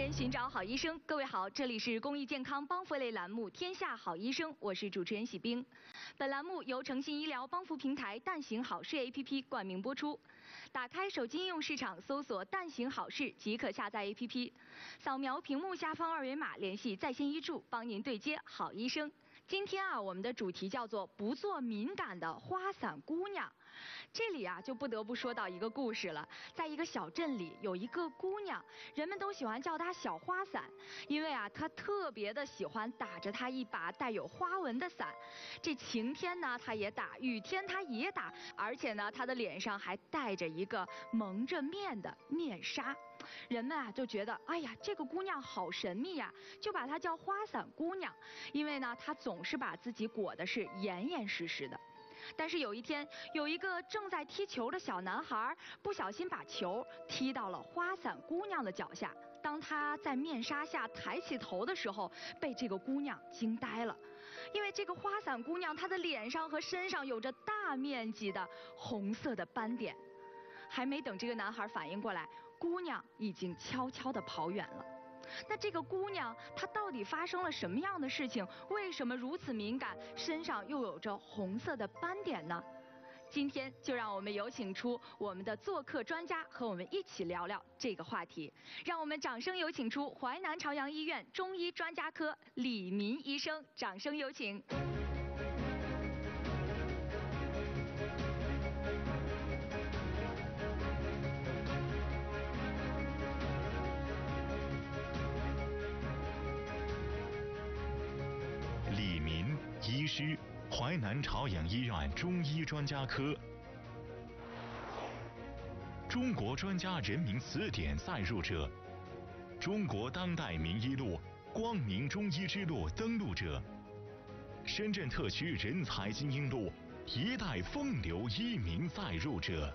天寻找好医生，各位好，这里是公益健康帮扶类栏目《天下好医生》，我是主持人喜冰。本栏目由诚信医疗帮扶平台蛋行好事 APP 冠名播出。打开手机应用市场，搜索蛋行好事即可下载 APP， 扫描屏幕下方二维码联系在线医助，帮您对接好医生。今天我们的主题叫做不做敏感的花伞姑娘。这里就不得不说到一个故事了。在一个小镇里，有一个姑娘，人们都喜欢叫她小花伞，因为她特别的喜欢打着她一把带有花纹的伞。这晴天呢，她也打；雨天她也打，而且呢，她的脸上还戴着一个蒙着面的面纱。人们就觉得，哎呀，这个姑娘好神秘呀，就把她叫花伞姑娘。因为呢，她总是把自己裹得是严严实实的。但是有一天，有一个正在踢球的小男孩不小心把球踢到了花伞姑娘的脚下。当他在面纱下抬起头的时候，被这个姑娘惊呆了。因为这个花伞姑娘，她的脸上和身上有着大面积的红色的斑点。还没等这个男孩反应过来，姑娘已经悄悄地跑远了。那这个姑娘她到底发生了什么样的事情？为什么如此敏感，身上又有着红色的斑点呢？今天就让我们有请出我们的做客专家，和我们一起聊聊这个话题。让我们掌声有请出淮南朝阳医院中医专家科李民医生，掌声有请。 李民医师，淮南朝阳医院中医专家科，中国专家人民词典载入者，中国当代名医录光明中医之路登录者，深圳特区人才精英录一代风流医名载入者。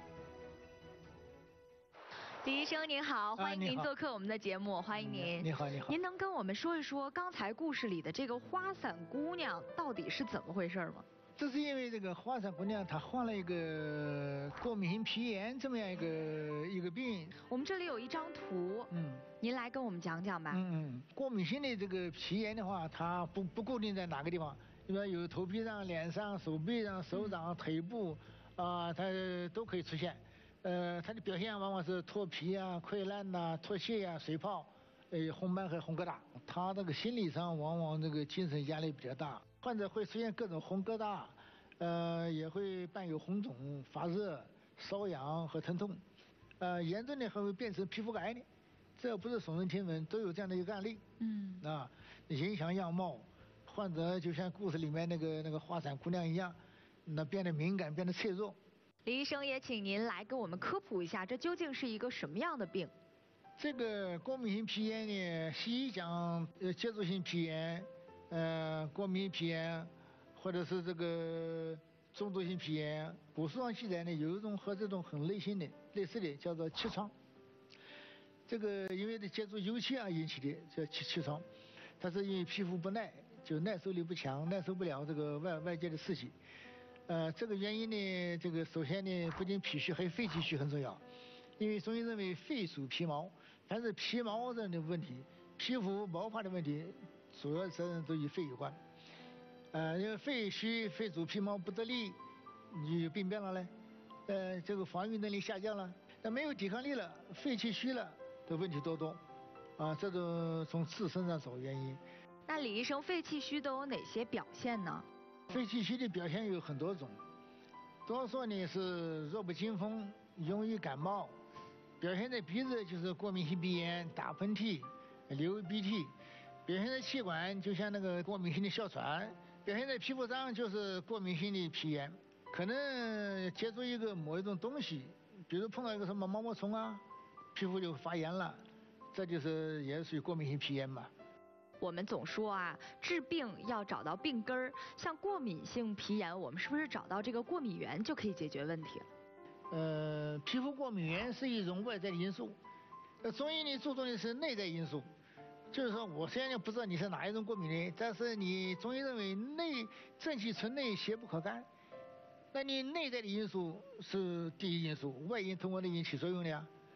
李医生您好，欢迎您做客我们的节目，欢迎您。 你好，你好。 您能跟我们说一说刚才故事里的这个花伞姑娘到底是怎么回事吗？ 这是因为这个花伞姑娘她患了一个过敏性皮炎这么样一个病。 我们这里有一张图，您来跟我们讲讲吧。 过敏性的这个皮炎的话，它不固定在哪个地方，一般有头皮上、脸上、手臂上、手掌、腿部它都可以出现。它的表现往往是脱皮啊、溃烂呐、脱屑啊、水泡，红斑和红疙瘩。他这个心理上往往这个精神压力比较大，患者会出现各种红疙瘩，也会伴有红肿、发热、瘙痒和疼痛，严重的还会变成皮肤癌的，这不是耸人听闻，都有这样的一个案例。影响样貌，患者就像故事里面那个花伞姑娘一样，那变得敏感，变得脆弱。 李医生也请您来给我们科普一下，这究竟是一个什么样的病？ 这个过敏性皮炎呢，西医讲接触性皮炎，过敏性皮炎，或者是这个中毒性皮炎。古书上记载呢，有一种和这种很类似的，叫做气疮。这个因为接触油漆引起的叫气疮，它是因为皮肤不耐，就耐受力不强，耐受不了这个外界的刺激。这个原因呢，这个首先呢，不仅脾虚，还有肺气虚很重要。因为中医认为肺属皮毛，凡是皮毛上的问题、皮肤毛发的问题，主要责任都与肺有关。因为肺虚、肺主皮毛不得力，你有病变了嘞。这个防御能力下降了，那没有抵抗力了，肺气虚了，的问题多。这种从自身上找原因。 那李医生，肺气虚都有哪些表现呢？ 肺气虚的表现有很多种，多数呢是弱不禁风，容易感冒，表现在鼻子就是过敏性鼻炎、打喷嚏、流鼻涕；表现在气管就像那个过敏性的哮喘；表现在皮肤上就是过敏性的皮炎。可能接触某一种东西，比如碰到一个什么毛毛虫皮肤就发炎了，这就是也属于过敏性皮炎嘛。 我们总说治病要找到病根儿，像过敏性皮炎，我们是不是找到这个过敏源就可以解决问题了？ 皮肤过敏源是一种外在的因素，中医呢注重的是内在因素，就是说我虽然不知道你是哪一种过敏源，但是你中医认为正气存内，邪不可干，那你内在的因素是第一因素，外因通过内因起作用的呀。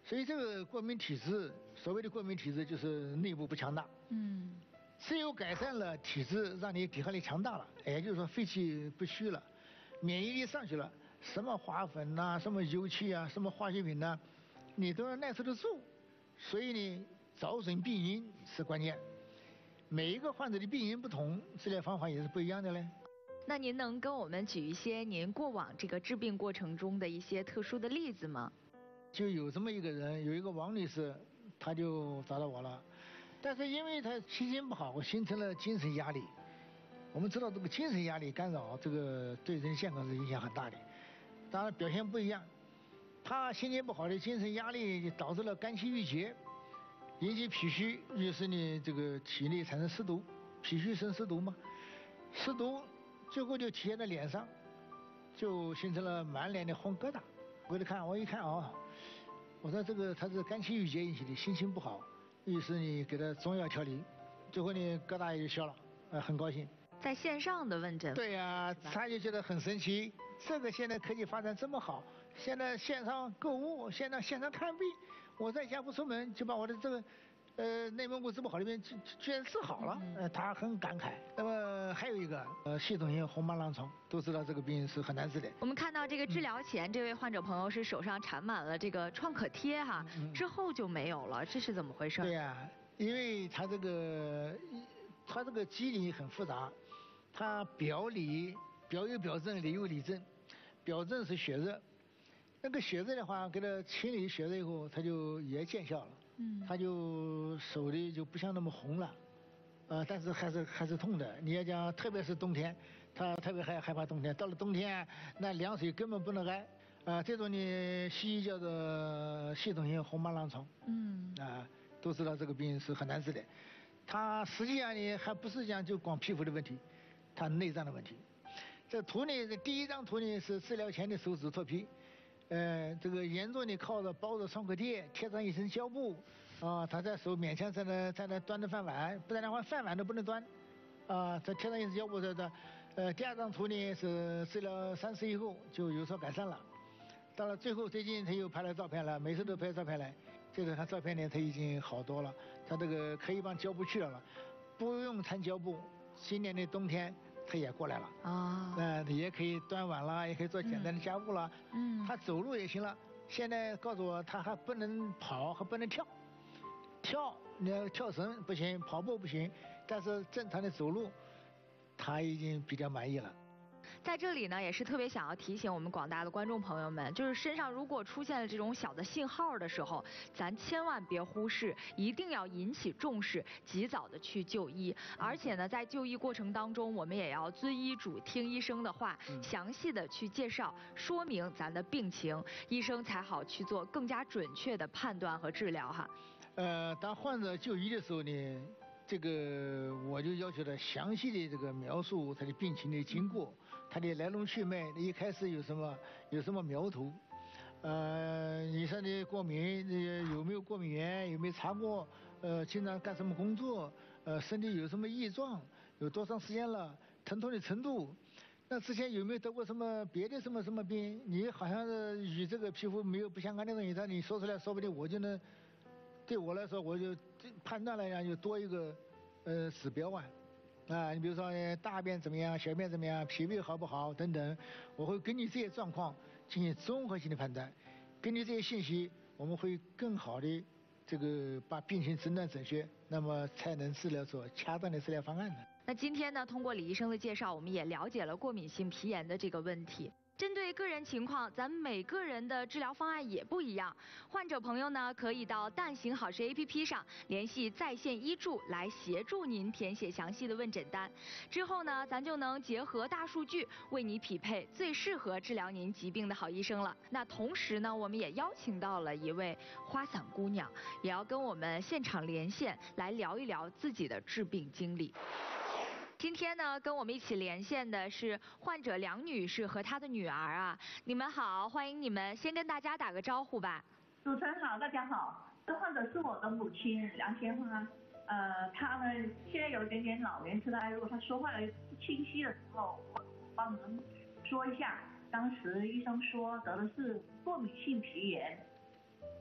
所以这个过敏体质，所谓的过敏体质就是内部不强大。只有改善了体质，让你抵抗力强大了，也就是说肺气不虚了，免疫力上去了，什么花粉呐、什么油漆啊、什么化学品呐、你都要耐受得住。所以呢，找准病因是关键。每一个患者的病因不同，治疗方法也是不一样的嘞。 那您能跟我们举一些您过往这个治病过程中的一些特殊的例子吗？ 就有这么一个人，有一个王女士，她就找到我了。但是因为他心情不好，形成了精神压力。我们知道这个精神压力干扰，这个对人健康是影响很大的。当然表现不一样，他心情不好的精神压力导致了肝气郁结，引起脾虚，于是呢这个体内产生湿毒，脾虚生湿毒嘛，湿毒最后就体现在脸上，就形成了满脸的红疙瘩。我一看啊，我说这个他是肝气郁结引起的，心情不好。于是你给他中药调理，最后呢疙瘩也就消了，很高兴。 在线上的问诊。 对呀，他就觉得很神奇，这个现在科技发展这么好，现在线上购物，现在线上看病，我在家不出门就把我的这个内蒙古治不好的病居然治好了，他很感慨。那么还有一个系统性红斑狼疮，都知道这个病是很难治的。 我们看到这个治疗前，这位患者朋友是手上缠满了这个创可贴哈，之后就没有了，这是怎么回事？ 对呀，因为他这个机理很复杂，他表有表症，里有里症，表症是血热，那个血热的话，给他清理血热以后，他就也见效了。他就手里就不像那么红了，但是还是痛的。你要讲，特别是冬天，他特别害怕冬天。到了冬天，那凉水根本不能挨，这种呢，西医叫做系统性红斑狼疮。都知道这个病是很难治的。它实际上呢，还不是讲就光皮肤的问题，它内脏的问题。这图呢，第一张图呢是治疗前的手指脱皮。这个严重的靠着包着创可贴，贴上一层胶布，他在手勉强在那端着饭碗，不然的话饭碗都不能端，再贴上一层胶布第二张图呢是治疗3次以后就有所改善了，到了最后最近他又拍了照片了，每次都拍照片来，这个他照片呢他已经好多了，他这个可以把胶布去掉了，不用缠胶布，今年的冬天他也过来了也可以端碗了，也可以做简单的家务了。他走路也行了。现在告诉我，他还不能跑，还不能跳。你要跳绳不行，跑步不行，但是正常的走路，他已经比较满意了。 在这里呢，也是特别想要提醒我们广大的观众朋友们，就是身上如果出现了这种小的信号的时候，咱千万别忽视，一定要引起重视，及早的去就医。而且呢，在就医过程当中，我们也要遵医嘱，听医生的话，详细的去介绍说明咱的病情，医生才好去做更加准确的判断和治疗哈。 当患者就医的时候呢，这个我就要求他详细的这个描述他的病情的经过，他的来龙去脉，一开始有什么苗头，你说的过敏，有没有过敏源，有没有查过，经常干什么工作，身体有什么异状，有多长时间了，疼痛的程度，那之前有没有得过什么别的什么病？你好像是与这个皮肤没有不相干的东西，但你说出来，说不定我就能，对我来说，我就判断来讲就多一个指标你比如说大便怎么样，小便怎么样，脾胃好不好等等，我会根据这些状况进行综合性的判断，根据这些信息，我们会更好的这个把病情诊断准确，那么才能治疗出恰当的治疗方案呢。 那今天呢，通过李医生的介绍，我们也了解了过敏性皮炎的这个问题。针对个人情况，咱每个人的治疗方案也不一样。患者朋友呢，可以到蛋行好事 APP 上联系在线医助来协助您填写详细的问诊单。之后呢，咱就能结合大数据，为你匹配最适合治疗您疾病的好医生了。那同时呢，我们也邀请到了一位花伞姑娘，也要跟我们现场连线来聊一聊自己的治病经历。今天呢，跟我们一起连线的是患者梁女士和她的女儿啊。你们好，欢迎你们，先跟大家打个招呼吧。 主持人好，大家好。这患者是我的母亲梁鲜花，她呢现在有一点点老年痴呆，如果她说话不清晰的时候，我帮你们说一下。当时医生说得的是过敏性皮炎，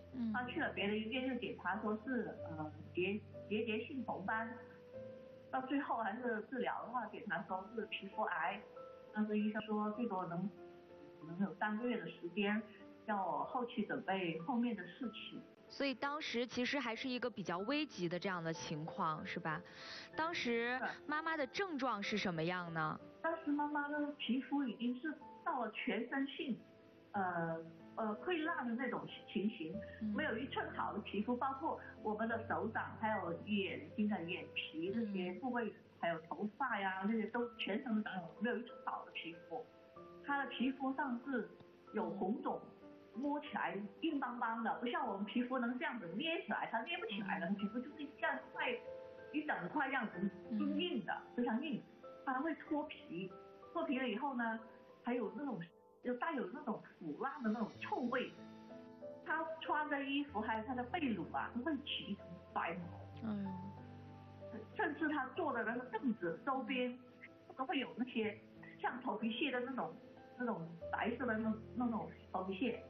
他去了别的医院就检查说是结性红斑，到最后还是治疗的话，检查说是皮肤癌，当时医生说最多能有3个月的时间，叫我后期准备后面的事情。 所以当时其实还是一个比较危急的这样的情况，是吧？当时妈妈的症状是什么样呢？ 当时妈妈的皮肤已经是到了全身性，溃烂的那种情形，没有1寸好的皮肤，包括我们的手掌，还有眼睛的眼皮这些部位，还有头发呀，那些都全程长有没有1寸好的皮肤。她的皮肤上是有红肿，摸起来硬邦邦的，不像我们皮肤能这样子捏起来，它捏不起来的，皮肤就是像一整块这样子，硬硬的，非常硬。它会脱皮，脱皮了以后呢，还有那种带有那种腐烂的那种臭味。他穿的衣服还有他的被褥啊，都会起一层白毛。甚至他坐的那个凳子周边都会有那些像头皮屑的那种白色的那种头皮屑。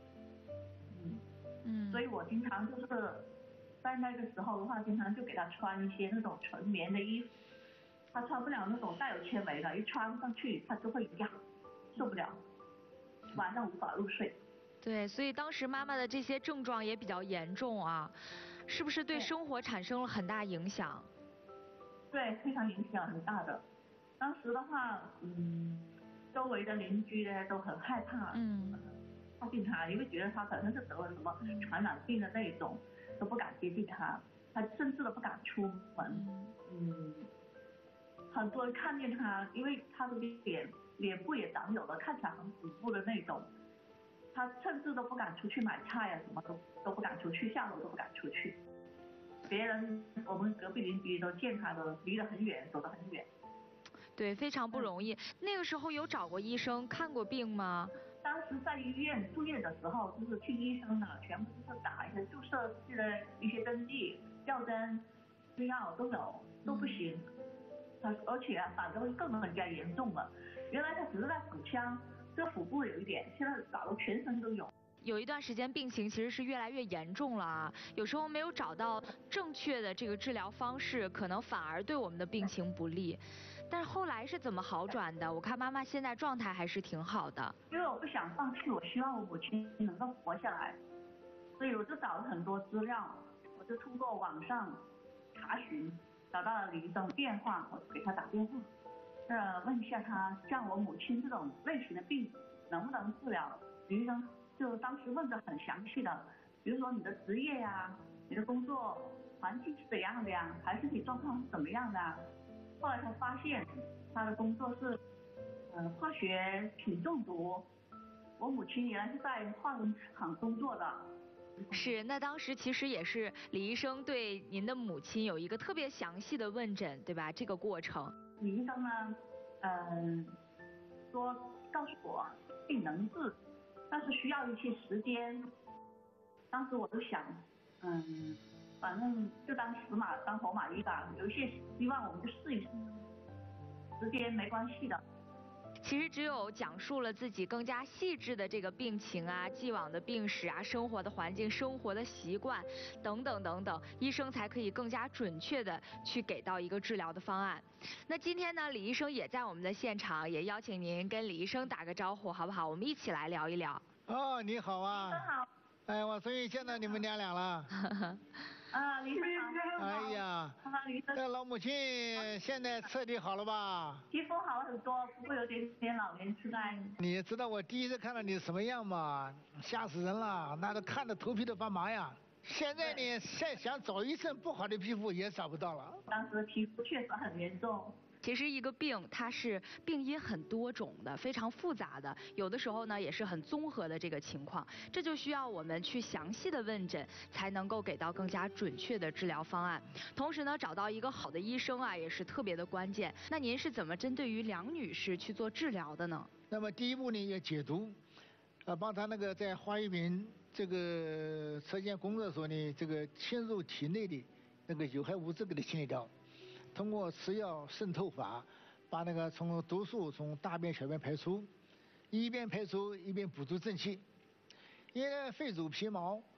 所以我经常就是在那个时候的话，经常就给他穿一些那种纯棉的衣服。他穿不了那种带有纤维的，一穿上去他就会痒，受不了，晚上无法入睡。 对，所以当时妈妈的这些症状也比较严重啊，是不是对生活产生了很大影响？ 对，非常影响很大的。当时的话，周围的邻居呢都很害怕，靠近他，因为觉得他可能是得了什么传染病的那种，都不敢接近他，他甚至都不敢出门。很多人看见他，因为他的脸部也长有了，看起来很恐怖的那种，他甚至都不敢出去买菜啊，什么都不敢出去，下楼都不敢出去。别人我们隔壁邻居都见他的离得很远，走得很远。 对，非常不容易。那个时候有找过医生看过病吗？ 当时在医院住院的时候，就是去医生那全部都是打一些注射器的一些针剂、吊针、吃药都有，都不行。而且反正会更加严重了。原来他只是在腹腔，这腹部有一点，现在搞得全身都有。 有一段时间病情其实是越来越严重了啊，有时候没有找到正确的这个治疗方式，可能反而对我们的病情不利。但是后来是怎么好转的？我看妈妈现在状态还是挺好的。 因为我不想放弃，我希望我母亲能够活下来，所以我就找了很多资料，我就通过网上查询，找到了李医生的电话，我就给他打电话，问一下他像我母亲这种类型的病能不能治疗。李医生就当时问得很详细的，比如说你的职业呀，你的工作环境是怎样的呀，还是你状况是怎么样的啊。后来才发现他的工作是化学品中毒。我母亲原来是在化工厂工作的。 是，那当时其实也是李医生对您的母亲有一个特别详细的问诊，对吧？这个过程。 李医生呢，说告诉我病能治，但是需要一些时间。当时我就想，反正就当活马医吧，有一些希望我们就试一试，时间没关系的。 其实只有讲述了自己更加细致的这个病情啊、既往的病史啊、生活的环境、生活的习惯等等等等，医生才可以更加准确的去给到一个治疗的方案。那今天呢，李医生也在我们的现场，也邀请您跟李医生打个招呼，好不好？我们一起来聊一聊。 哦，你好啊。 李生好。 哎，我终于见到你们娘俩了。 李生好。 哎呀，这老母亲现在彻底好了吧？ 皮肤好了很多，不会有点老年痴呆。 你知道我第一次看到你什么样吗？吓死人了，那都看得头皮都发麻呀。现在呢，想找一身不好的皮肤也找不到了。 当时皮肤确实很严重。 其实一个病它是病因很多种的，非常复杂的，有的时候呢也是很综合的这个情况，这就需要我们去详细的问诊，才能够给到更加准确的治疗方案。同时呢，找到一个好的医生啊，也是特别的关键。那您是怎么针对于梁女士去做治疗的呢？ 那么第一步呢，要解毒，帮她那个在化学品这个车间工作的时候呢，这个侵入体内的那个有害物质给它清理掉。通过吃药渗透法，把那个从毒素从大便小便排出，一边排出一边补足正气。因为肺主皮毛，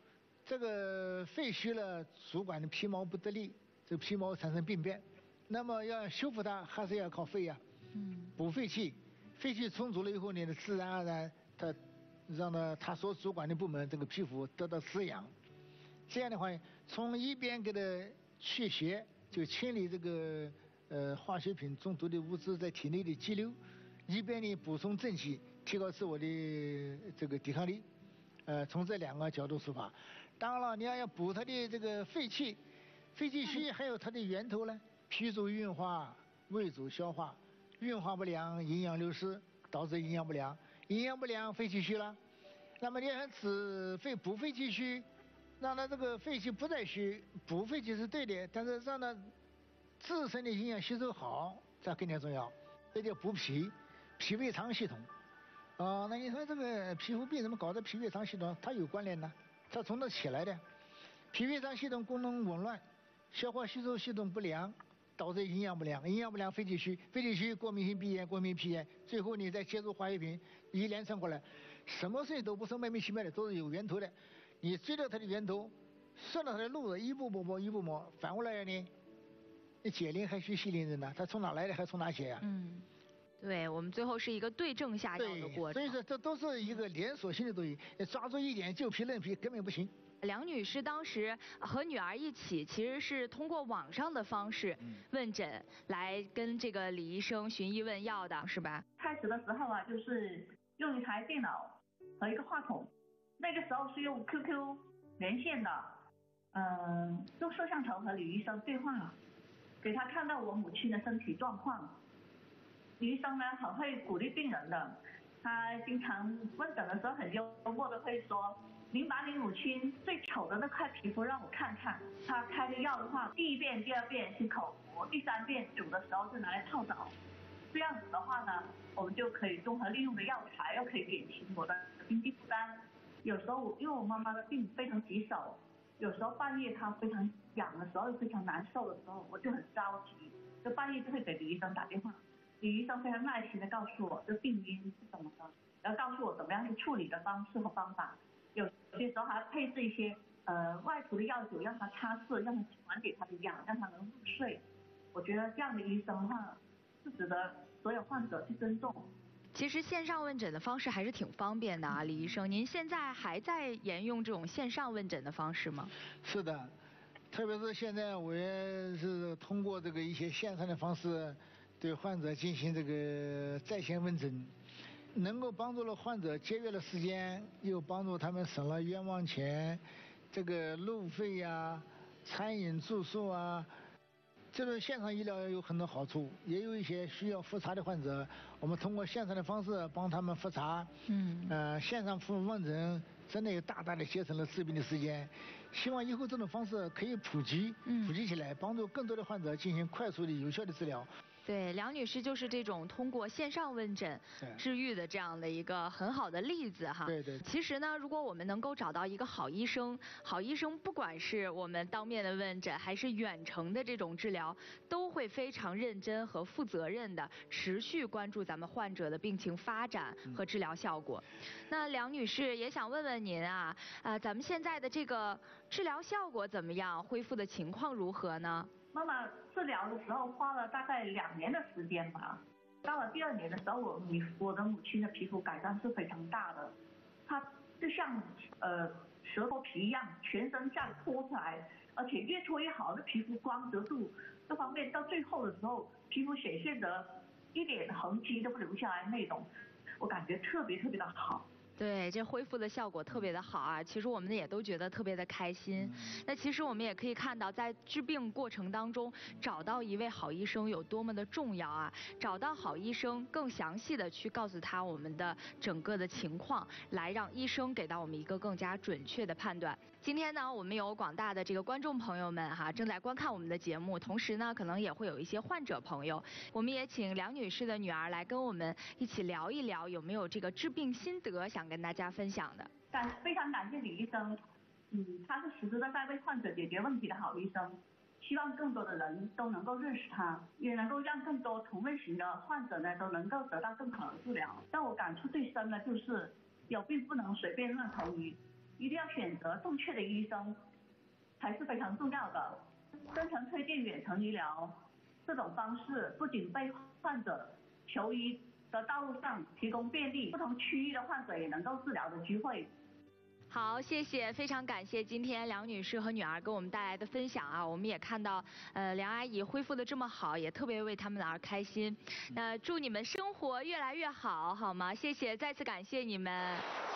这个废墟呢，主管的皮毛不得力，这皮毛产生病变，那么要修复它还是要靠肺呀，补肺气，肺气充足了以后呢，自然而然它让它所主管的部门这个皮肤得到滋养，这样的话，从一边给它去邪，就清理这个化学品中毒的物质在体内的激流，一边呢补充正气，提高自我的这个抵抗力，从这两个角度出发。当然了，你要补它的这个肺气，肺气虚还有它的源头呢，脾主运化，胃主消化，运化不良，营养流失，导致营养不良，营养不良，肺气虚了。那么你还补肺气虚，让它这个肺气不再虚，补肺气是对的，但是让它自身的营养吸收好，这更加重要。这叫补脾，脾胃肠系统。那你说这个皮肤病怎么搞的脾胃肠系统？它有关联呢，它从那起来的。脾胃肠系统功能紊乱，消化吸收系统不良，导致营养不良，营养不良肺气虚，肺气虚过敏性鼻炎，过敏脾炎，最后你再接触化学品，一连串过来，什么事情都不是莫名其妙的，都是有源头的。你追到它的源头，顺着它的路子一步步磨，反过来呢，你解铃还须系铃人呢，它从哪来的还从哪写呀？ 对，我们最后是一个对症下药的过程。 所以说这都是一个连锁性的东西，抓住一点就皮嫩皮根本不行。 梁女士当时和女儿一起，其实是通过网上的方式问诊，来跟这个李医生寻医问药的，是吧？ 开始的时候啊，就是用一台电脑和一个话筒，那个时候是用 QQ 连线的，用摄像头和李医生对话，给他看到我母亲的身体状况。李医生呢很会鼓励病人的，他经常问诊的时候很幽默的会说，您把你母亲最丑的那块皮肤让我看看。他开的药的话，第一遍、第二遍是口服，第三遍煮的时候就拿来泡澡。这样子的话呢，我们就可以综合利用的药材，又可以减轻我的经济负担。有时候因为我妈妈的病非常棘手，有时候半夜她非常痒的时候，非常难受的时候，我就很着急，就半夜就会给李医生打电话。李医生非常耐心的告诉我这病因是什么的，然后告诉我怎么样去处理的方式和方法。有些时候还配置一些外涂的药酒，让他擦拭，让他缓解他的痒，让他能入睡。我觉得这样的医生的话是值得所有患者去尊重。 其实线上问诊的方式还是挺方便的啊，李医生，您现在还在沿用这种线上问诊的方式吗？ 是的，特别是现在我也是通过这个一些线上的方式，对患者进行这个在线问诊，能够帮助了患者节约了时间，又帮助他们省了冤枉钱，这个路费呀、餐饮住宿啊。这种线上医疗有很多好处，也有一些需要复查的患者，我们通过线上的方式帮他们复查。线上问诊真的大大的节省了治病的时间。希望以后这种方式可以普及起来，帮助更多的患者进行快速的、有效的治疗。 对，梁女士就是这种通过线上问诊治愈的这样的一个很好的例子哈。 对。 其实呢，如果我们能够找到一个好医生，不管是我们当面的问诊，还是远程的这种治疗，都会非常认真和负责任的持续关注咱们患者的病情发展和治疗效果。那梁女士也想问问您啊，咱们现在的这个治疗效果怎么样？恢复的情况如何呢？ 妈妈治疗的时候花了大概2年的时间吧，到了第2年的时候，我的母亲的皮肤改善是非常大的，她就像蛇脱皮一样，全身下脱出来，而且越脱越好，的皮肤光泽度各方面，到最后的时候，皮肤显现得一点痕迹都不留下来那种，我感觉特别的好。 对，这恢复的效果特别的好啊，其实我们也都觉得特别的开心。那其实我们也可以看到，在治病过程当中，找到一位好医生有多么的重要啊！找到好医生，更详细的去告诉他我们的整个的情况，来让医生给到我们一个更加准确的判断。今天呢，我们有广大的这个观众朋友们哈，正在观看我们的节目，同时呢，可能也会有一些患者朋友，我们也请梁女士的女儿来跟我们一起聊一聊，有没有这个治病心得想跟大家分享的。 非常感谢李医生，他是实实在在为患者解决问题的好医生，希望更多的人都能够认识他，也能够让更多同类型的患者呢都能够得到更好的治疗。让我感触最深的就是有病不能随便乱投医， 一定要选择正确的医生，才是非常重要的。真诚推荐远程医疗这种方式，不仅为患者求医的道路上提供便利，不同区域的患者也能够治疗的机会。 好，谢谢，非常感谢今天梁女士和女儿给我们带来的分享啊，我们也看到，梁阿姨恢复的这么好，也特别为他们而开心。那祝你们生活越来越好，好吗？谢谢，再次感谢你们。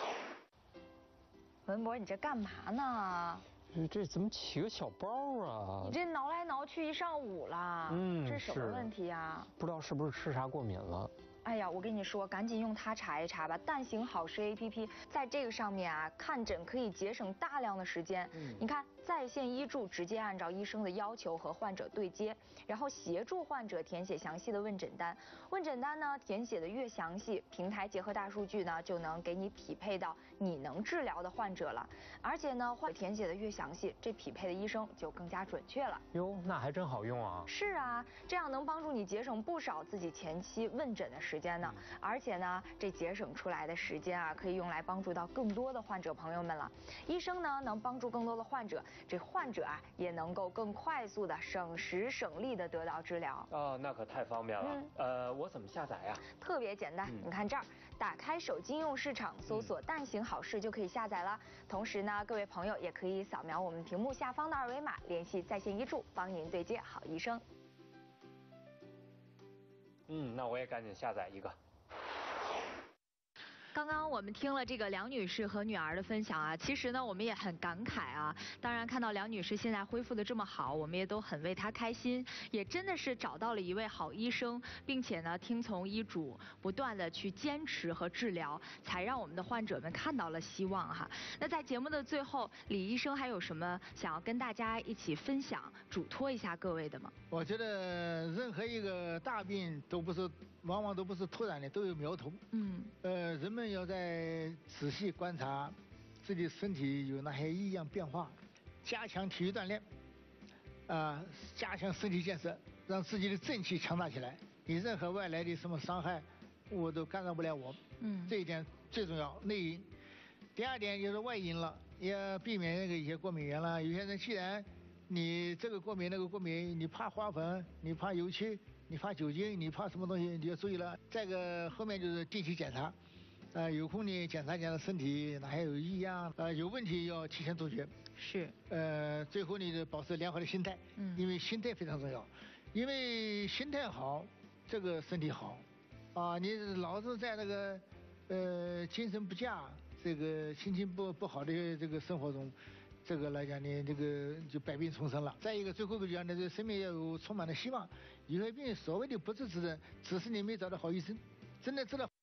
文博，你这干嘛呢？ 这怎么起个小包啊？ 你这挠来挠去一上午了，这是什么问题啊？ 不知道是不是吃啥过敏了。 哎呀，我跟你说，赶紧用它查一查吧。蛋行好事 APP 在这个上面啊，看诊可以节省大量的时间。你看，在线医助直接按照医生的要求和患者对接，然后协助患者填写详细的问诊单。问诊单呢，填写的越详细，平台结合大数据呢，就能给你匹配到你能治疗的患者了。而且呢，患者填写的越详细，这匹配的医生就更加准确了。 哟，那还真好用啊。 是啊，这样能帮助你节省不少自己前期问诊的时间呢。而且呢，这节省出来的时间啊，可以用来帮助到更多的患者朋友们了。医生呢，能帮助更多的患者，这患者啊，也能够更快速的省时省力的得到治疗。 哦，那可太方便了。我怎么下载呀？ 特别简单，你看这儿，打开手机应用市场，搜索蛋行好事就可以下载了。同时呢，各位朋友也可以扫描我们屏幕下方的二维码，联系在线医助，帮您对接好医生。 那我也赶紧下载一个。 刚刚我们听了这个梁女士和女儿的分享啊，其实呢我们也很感慨啊。当然看到梁女士现在恢复的这么好，我们也都很为她开心，也真的是找到了一位好医生，并且呢听从医嘱，不断的去坚持和治疗，才让我们的患者们看到了希望哈。那在节目的最后，李医生还有什么想要跟大家一起分享、嘱托一下各位的吗？ 我觉得任何一个大病往往都不是突然的，都有苗头。人们要在仔细观察自己身体有哪些异样变化，加强体育锻炼，加强身体建设，让自己的正气强大起来。你任何外来的什么伤害，我都干扰不了我。这一点最重要，内因。第二点就是外因了，要避免那个一些过敏源了。有些人既然你这个过敏那个过敏，你怕花粉，你怕油漆，你怕酒精，你怕什么东西，你要注意了。再个后面就是定期检查。有空呢检查检查身体哪还有异样，有问题要提前杜绝。 是。 最后呢就保持良好的心态，因为心态非常重要，因为心态好，这个身体好。你老是在那个精神不佳，这个心情不好的这个生活中，这个来讲呢，这个就百病丛生了。再一个，最后一个讲呢，这生命要有充满了希望。有些病所谓的不治之症，只是你没找到好医生，真的治了。